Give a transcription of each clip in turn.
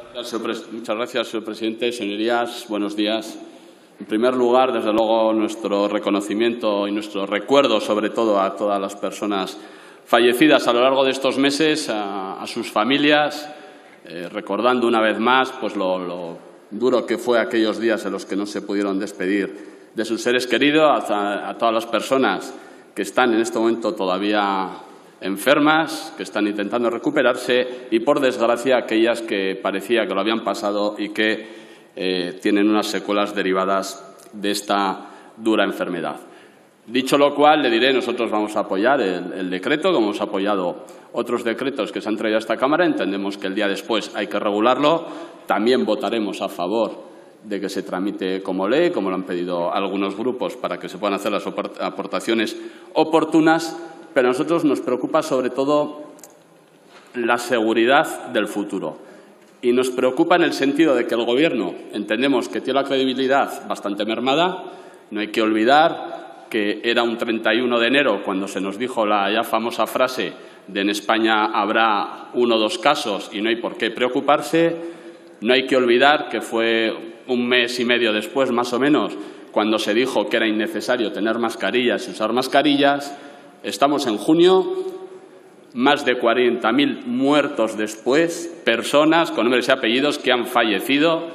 Muchas gracias, señor presidente. Señorías, buenos días. En primer lugar, desde luego, nuestro reconocimiento y nuestro recuerdo, sobre todo, a todas las personas fallecidas a lo largo de estos meses, a sus familias, recordando una vez más pues, lo duro que fue aquellos días en los que no se pudieron despedir de sus seres queridos, a todas las personas que están en este momento todavía enfermas, que están intentando recuperarse y, por desgracia, aquellas que parecía que lo habían pasado y que tienen unas secuelas derivadas de esta dura enfermedad. Dicho lo cual, le diré, nosotros vamos a apoyar el decreto, como hemos apoyado otros decretos que se han traído a esta Cámara. Entendemos que el día después hay que regularlo. También votaremos a favor de que se tramite como ley, como lo han pedido algunos grupos, para que se puedan hacer las aportaciones oportunas. Pero a nosotros nos preocupa sobre todo la seguridad del futuro. Y nos preocupa en el sentido de que el Gobierno entendemos que tiene la credibilidad bastante mermada. No hay que olvidar que era un 31 de enero cuando se nos dijo la ya famosa frase de en España habrá 1 o 2 casos y no hay por qué preocuparse. No hay que olvidar que fue un mes y medio después, más o menos, cuando se dijo que era innecesario tener mascarillas y usar mascarillas. Estamos en junio. Más de 40.000 muertos después, personas con nombres y apellidos que han fallecido,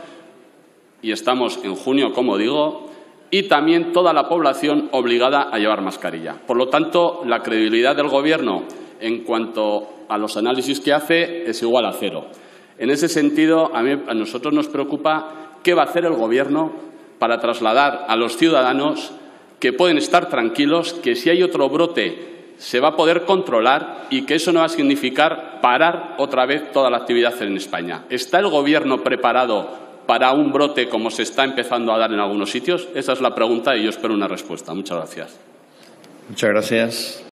y estamos en junio, como digo, y también toda la población obligada a llevar mascarilla. Por lo tanto, la credibilidad del Gobierno en cuanto a los análisis que hace es igual a 0. En ese sentido, a nosotros nos preocupa qué va a hacer el Gobierno para trasladar a los ciudadanos que pueden estar tranquilos, que si hay otro brote se va a poder controlar y que eso no va a significar parar otra vez toda la actividad en España. ¿Está el Gobierno preparado para un brote como se está empezando a dar en algunos sitios? Esa es la pregunta y yo espero una respuesta. Muchas gracias. Muchas gracias.